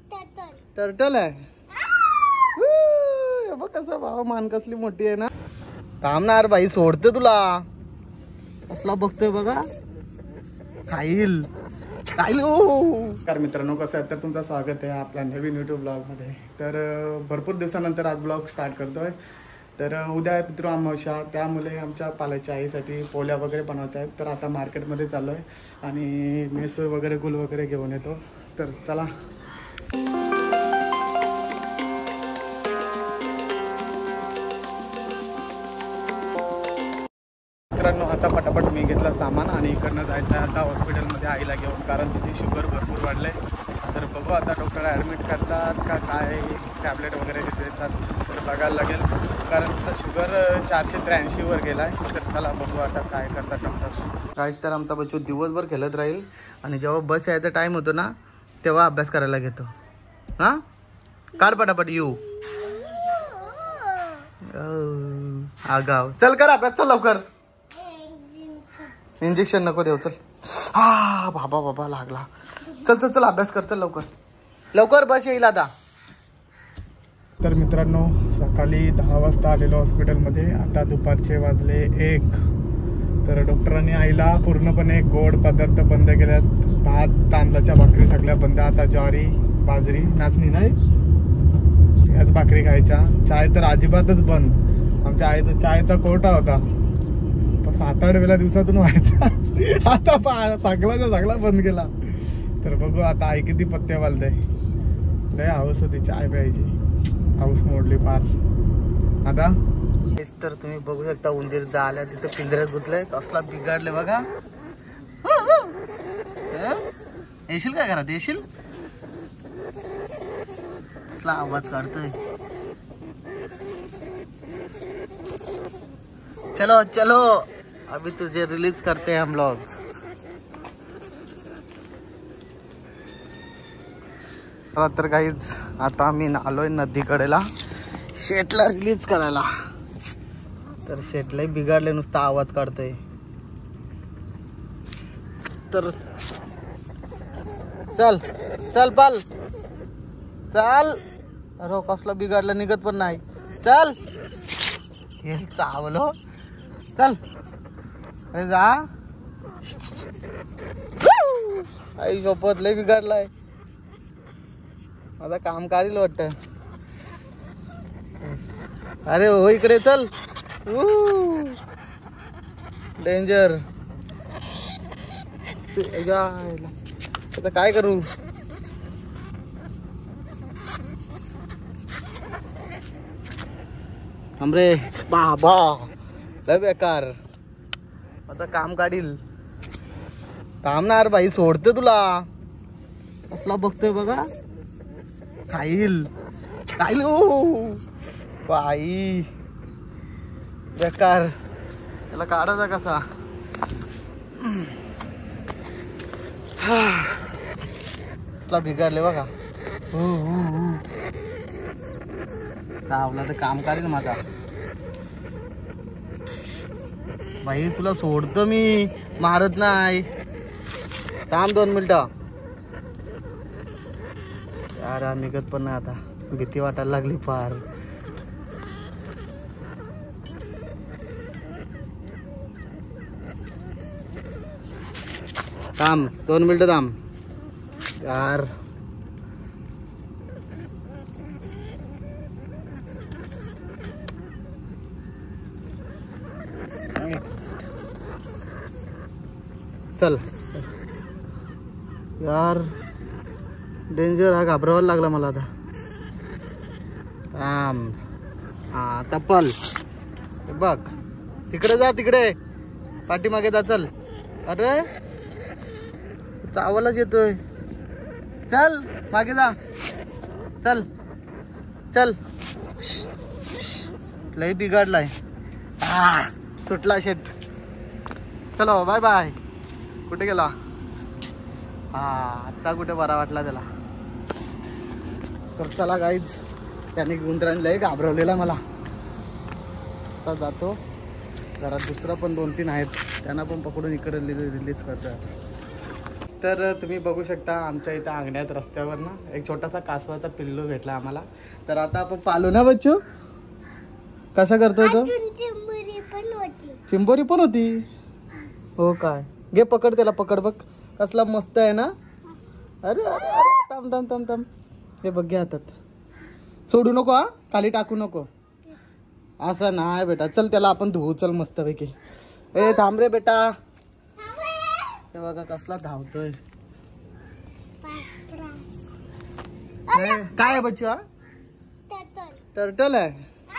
Turtle आहे. बघ कसा भाव, मान कसली मोठी आहे ना. थांबणार बाई, सोडते तुला. कसला बघतोय बघा, खाईल खाईल. नमस्कार मित्रांनो, कसं आहे तर तुमचं स्वागत आहे आपल्या नवीन यूट्यूब ब्लॉगमध्ये. तर भरपूर दिवसानंतर आज ब्लॉग स्टार्ट करतोय. तर उद्या आहे पितृ अमावस्या, त्यामुळे आमच्या पाल्याच्या आईसाठी पोळ्या वगैरे बनवायच्या आहेत. तर आता मार्केटमध्ये चाललो आहे आणि मेस वगैरे गुल वगैरे घेऊन येतो. तर चला. मित्रांनो, आता पटापट मी घेतला सामान आणि इकडनं जायचं आहे आता हॉस्पिटलमध्ये आईला घेऊन, कारण तिची शुगर भरपूर वाढले. तर बघू आता डॉक्टर ॲडमिट करतात का काय, टॅबलेट वगैरे देतात तर बघायला लागेल, कारण तिचा शुगर 483 वर गेला आहे. तर चला बघू आता काय करतात डॉक्टर. काहीच तर आमचा बच्चू दिवसभर खेळत राहील आणि जेव्हा बस यायचा टाईम होतो ना तेव्हा अभ्यास करायला घेतो. हां, काढ पटापट येऊ. आगाव, चल कर अभ्यास, चल लवकर. इंजेक्शन नको देऊ, चल. हा बाबा बाबा लागला. चल चल चल अभ्यास कर, चल लवकर लवकर, बस येईल आता. तर मित्रांनो, सकाळी 10 वाजता आलेलो हॉस्पिटलमध्ये, आता दुपारचे वाजले 1. तर डॉक्टरांनी आईला पूर्णपणे गोड पदार्थ बंद केल्यात. भात, तांदळाच्या भाकरी सगळ्या बंद. आता ज्वारी, बाजरी, नाचणी नाही, याच भाकरी खायच्या. चाय तर अजिबातच बंद. आमच्या आईचा चायचा कोटा होता, 7-8 वेळा दिवसातून व्हायचा. आता सगळा बंद केला. तर बघू आता आई किती पत्ते वालते. लय हाऊस होती चाय प्यायची, हाऊस मोडली फार. आता हेच तर तुम्ही बघू शकता, उंदीर जाळ्या तिथं पिंजऱ्यात गुतलंय. कसला बिघडले बघा. येशील काय घरात, येशील. कसला आवाज काढतोय. चलो चलो, अभी तुझे रिलीज करते हैं हम लोग. तर काहीच आता आम्ही आलोय नदीकडेला शेटला रिलीज करायला. तर शेटलाही बिघडले, नुसता आवाज काढतोय. तर चल चल पाल चल. अरे कसला बिघडला, निघत पण नाही. चल हे चावलो, चल. अरे जा. आई शपथ, लय बिघडलाय. माझा काम काढील वाटत. अरे हो इकडे चल. डेंजर. आता काय करू. हमरे बाबा लय बेकार. आता काम काढील. थांबणार बाई, सोडते तुला. कसला बघतोय बघा, खाईल खाईल. बाई बेकार. त्याला काढायचा कसा. कसला बिघडले बघा. चावला तर काम काढेल माझा. बाई तुला सोडतो मी, मारत नाही. थांब 2 मिनिटं. यार निघत पण नाही. आता भीती वाटायला लागली फार. थांब 2 मिनिटं थांब यार. चल यार, डेंजर. हा घाबरावायला लागला मला आता. हा तप्पल बघ, तिकडे जा, तिकडे पाठीमागे जा. चल. अरे चावलाच येतोय. चल मागे जा. चल चल. लय बिघडलाय. सुटला शेट. चलो बाय बाय. कुठे गेला. आता कुठे बरा वाटला त्याला. तर चला गाईज, त्याने गुंडराने लय घाबरवलेला मला. आता जातो घरात. दुसरा पण 2-3 आहेत, त्यांना पण पकडून इकडे रिलीज करतात. तर तुम्ही बघू शकता आमच्या इथं अंगण्यात रस्त्यावर ना एक छोटासा कासवाचा पिल्लू भेटला आम्हाला. तर आता आपण पालू ना बच्चू. कसा करतोय तो? चिंबोरी पण होती. हो काय, घे पकड त्याला, पकड बघ कसला मस्त आहे ना. अरे अरे अरे थांब थांब थांब थांब. हे बघ घे हातात. सोडू नको हा, खाली टाकू नको. असं नाही बेटा, चल त्याला आपण धुवू चल मस्त पैकी. ए थांब रे बेटा. हे बघा कसला धावतोय. काय आहे बच्चू? हा टर्टल आहे.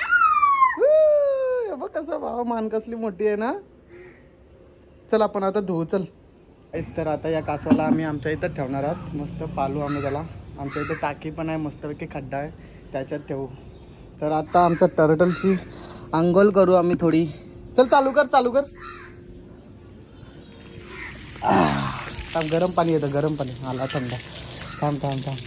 बघ कसा भावा, मान कसली मोठी आहे ना. चल आपण आता धुवू चल. तर आता या कासवाला आम्ही आमच्या इथं ठेवणार आहोत. मस्त पालू आम्ही त्याला. आमच्या इथे टाकी पण आहे, मस्तपैकी खड्डा आहे, त्याच्यात ठेवू. तर आता आमच्या टर्टलची अंघोळ करू आम्ही थोडी. चल चालू कर चालू कर. थांब, गरम पाणी येतं, गरम पाणी आला थंड. थांब थांब थांब.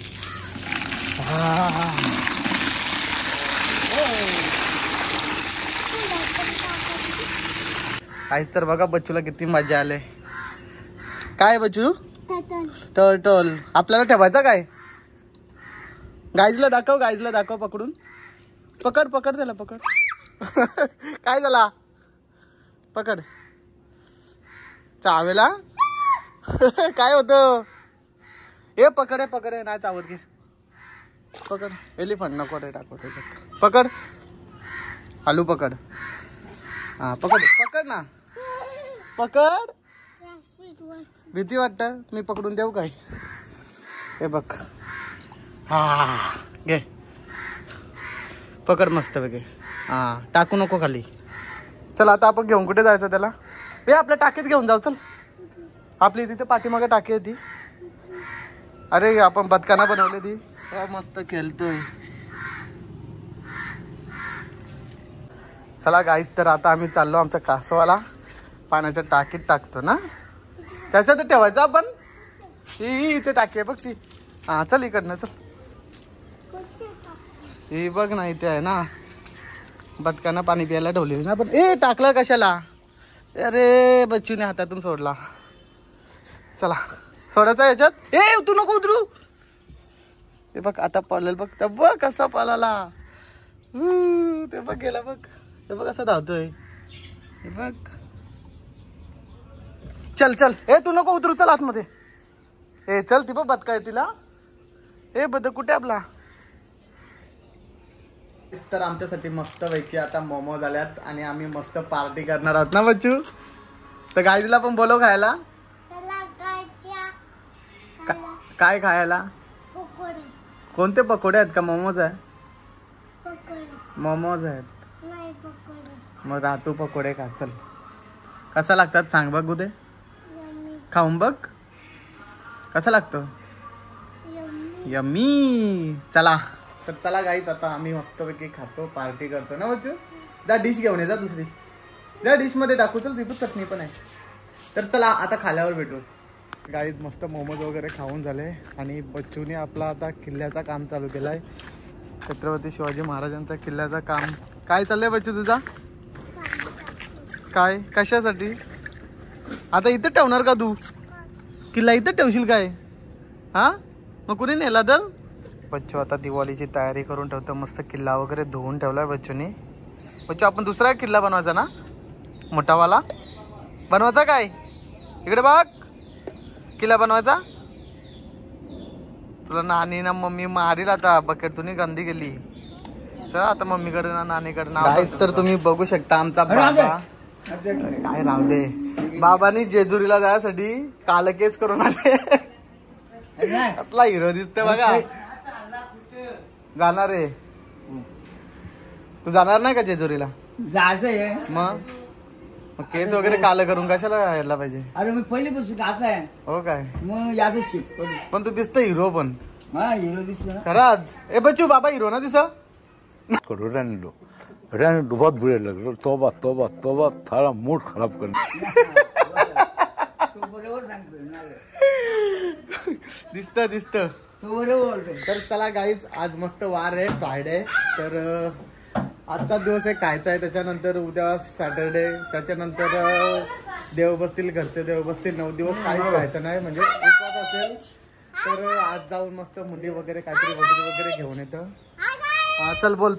काहीच तर बघा बच्चूला किती मजा आले. काय बच्चू? टर्टल. आपल्याला ठेवायचा काय? गाईजला दाखव, गाईजला दाखव पकडून. पकड पकड त्याला, पकड. काय झाला? पकड. चावेला काय होतं? हे पकड, पकड, नाही चावत. घे पकड. एलिफंट नको रे टाकू त्याच्यात. पकड. आलू पकड. हा पकड, पकड ना, पकड. भीती वाटत, मी पकडून देऊ काय? हे बघ. हा घे पकड मस्त पैकी. हा टाकू नको खाली. चल आता आपण घेऊन कुठे जायचं त्याला? हे आपल्या टाकीत घेऊन जाऊ चल. आपली तिथे पाठीमागे टाकी होती. अरे आपण बदकाना बनवली ती. मस्त खेळतोय. चला गाईस, तर आता आम्ही चाललो आमच्या कासवाला पाण्याच्या टाकीत टाकतो ना. त्याच्यात ठेवायचं आपण. ही इथे टाकी आहे बघ ती. हा चल इकडनं चल. ही बघ ना इथे आहे ना. बदकांना पाणी प्यायला ठेवली ना. पण ए टाकला कशाला? अरे बच्चूने हातातून सोडला. चला सोडायचा याच्यात. ए तू नको उतरू. ते बघ आता पडलेलं बघ. तर बघ कसा पळाला. ते बघ गेला बघ. ते बघ कसं धावतोय. हे बघ. चल चल. ए तू नको उतरू, चल आतमध्ये. ए चल. ती बघ बदका आहे तिला. ए बदक कुठे आपला? तर आमच्यासाठी मस्त पैकी आता मोमो झाल्यात आणि आम्ही मस्त पार्टी करणार आहोत ना बच्चू. तर गाईला पण बोलव खायला. काय खायला? कोणते पकोडे आहेत का मोमोज आहे? मोमोज आहेत. मग रातू पकोडे खा चल. कसा लागतात सांग बघ उदे. खाऊन बघ कसा लागतो. यम्मी. चला तर चला गाईच आता आम्ही मस्तपैकी खातो, पार्टी करतो ना बच्चू. जा डिश घेऊन ये जा दुसरी. जा डिश मध्ये टाकू चल. ती पण चटणी पण आहे. तर चला आता खाल्यावर भेटू. गाईज मस्त मोमोज वगैरे खाऊन झाले आणि बच्चूने आपला आता किल्ल्याचा काम चालू केलाय. छत्रपती शिवाजी महाराजांचा किल्ल्याचा काम. काय चाललंय बच्चू तुझा? काय कशासाठी? आता इथं ठेवणार का तू? किल्ला इथं ठेवशील काय? हा मग कुणी नेला तर? बच्चू आता दिवाळीची तयारी करून ठेवतो. मस्त किल्ला वगैरे धुवून ठेवलाय बच्चूने. बच्चू आपण दुसरा किल्ला बनवायचा ना, मोठावाला बनवायचा काय? इकडे बघ. किल्ला बनवायचा. तुला नानी ना मम्मी मारील आता. बकेट तुम्ही गंदी गेली. चल आता मम्मीकडे ना नानीकडे ना. तर तुम्ही बघू शकता आमचा बाबा. काय राहू दे. बाबांनी जेजुरीला जायसाठी काल केस करून आले. असला हिरो दिसतोय बघा. जाणार आहे तू? जाणार नाही का जेजुरीला? जायचंय. मग केस वगैरे काल करून कशाला यायला पाहिजे? अरे मी पहिल्यापासून गात आहे. हो काय? मग यादच शिक. पण तू दिसतो हिरो पण. हा हिरो दिसतो ना खरंच. ए बच्चू बाबा हिरो ना दिस. रहने दो बहुत बुरे लग रहे. तोबा तोबा तोबा थारा मूड खराब कर. तू बरोबर सांगतो. दिसत दिसत. तू बरोबर बोलतो. तर चला गाईज आज मस्त वार आहे, फ्रायडे. तर आजचा दिवस आहे खायचा आहे. त्याच्यानंतर उद्या सॅटरडे. त्याच्यानंतर देव बसतील, घरचे देव बसतील. 9 दिवस काहीच खायचं नाही म्हणजे उपवास असेल तर आज जाऊन मस्त मुंडी वगैरे काहीतरी वगैरे घेऊन येतं. हा चल बोल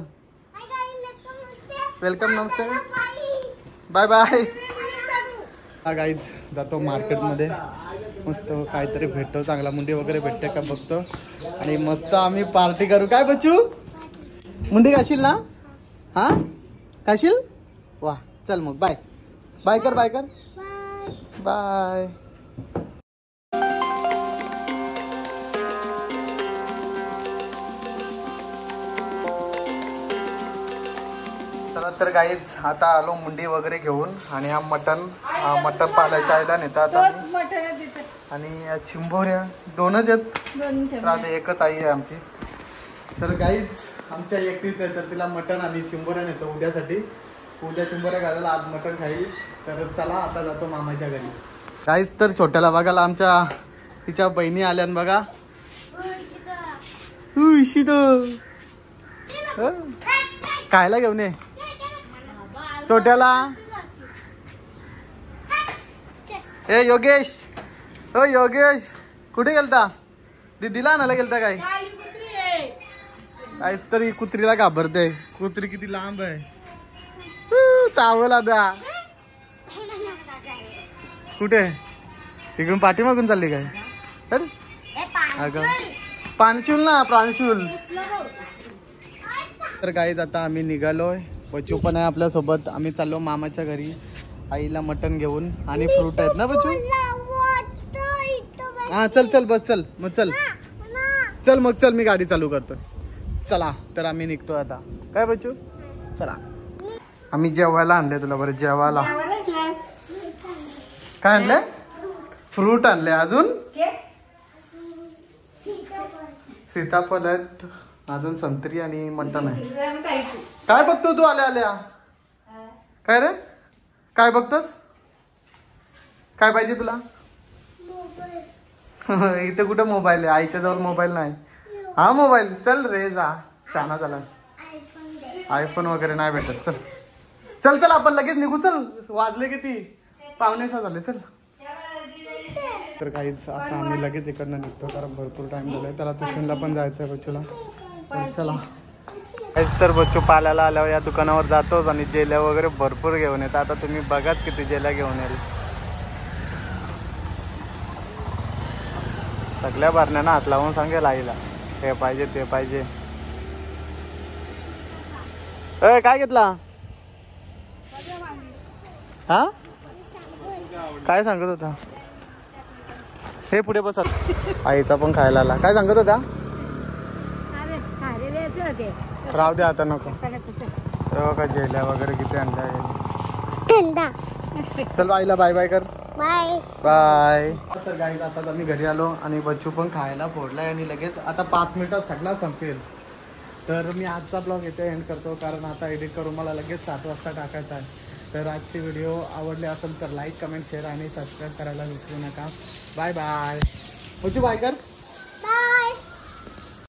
वेलकम नमस्ते बाय बाय. हा गाईज जातो मार्केटमध्ये मस्त काहीतरी भेटतो चांगला मुंडी वगैरे भेटते का बघतो आणि मस्त आम्ही पार्टी करू. काय बच्चू मुंडी खाशील ना? हा खाशील? वा चल मग बाय बाय कर बाय. चला तर गाईज आता आलो मुंडी वगैरे घेऊन आणि हा मटन पालायच्या आईला नेतात आणि चिंबोऱ्या दोनच आहेत तर आता एकच आई आहे आमची. तर गाईज आमच्या एकटीच आहे तर तिला मटन आणि चिंबोऱ्या नेतो उद्यासाठी. उद्या चिंबोऱ्या घालायला आज मटन खाईल. तर चला आता जातो मामाच्या घरी. गाईज तर छोट्याला बघायला आमच्या तिच्या बहिणी आल्या बघा. खायला घेऊन ये छोट्याला. ए योगेश हो योगेश कुठे गेलता? दीदीला आणायला गेलता काय? काय तरी कुत्रीला घाबरते. कुत्री किती लांब आहे. चावल आता कुठे तिकडून पाठीमागून चालली काय? अगं प्रांशुल ना प्रांशुल. तर गाईज आता आम्ही निघालोय. बच्चू पण आहे आपल्यासोबत. आम्ही चाललो मामाच्या घरी आईला मटण घेऊन आणि फ्रूट आहेत ना बच्चू. हा चल बस चल मग चल मी गाडी चालू करतो. चला तर आम्ही निघतो आता. काय बच्चू चला. आम्ही जेवायला आणले तुला बरं जेवायला. काय आणलंय? फ्रूट आणले. अजून सीताफळ आहेत. अजून संत्री आणि मटण आहे. काय बघतो तू आल्या काय रे काय बघतोस? काय पाहिजे तुला? इथे कुठं मोबाईल आहे? आईच्या जवळ मोबाईल नाही. हा मोबाईल चल रे जा शाना झालास. आयफोन वगैरे नाही भेटत. चल आपण लगेच निघू. चल वाजले किती? 5:45 झाले. चल तर काहीच आता आम्ही लगेच इकडनं निघतो कारण भरपूर टाइम झालाय. त्याला ट्युशनला पण जायचं आहे बच्चूला. चला तर बच्चू पाल्याला आल्यावर या दुकानावर जातोच आणि जेल्या वगैरे भरपूर घेऊन येतात. आता तुम्ही बघाच किती जेल्या घेऊन येईल. सगळ्या भरण्याना हात लावून सांगेल आईला हे पाहिजे ते पाहिजे. काय घेतला? हा काय सांगत होता? हे पुढे बसत आईचा पण खायला आला. काय सांगत होता? राहू दे आता नको. तेव्हा का जेल्या वगैरे किती आणल्या. चल आईला बाय बाय कर. बाय. तर गाईज आता आम्ही घरी आलो आणि बच्चू पण खायला फोडलाय आणि लगेच आता 5 मिनिटात सगळा संपेल. तर मी आजचा ब्लॉग इथे एंड करतो कारण आता एडिट करून मला लगेच 7 वाजता टाकायचा आहे. तर आजची व्हिडिओ आवडली असेल तर लाईक कमेंट शेअर आणि सबस्क्राईब करायला विसरू नका. Bye bye. बच्चू बाय कर.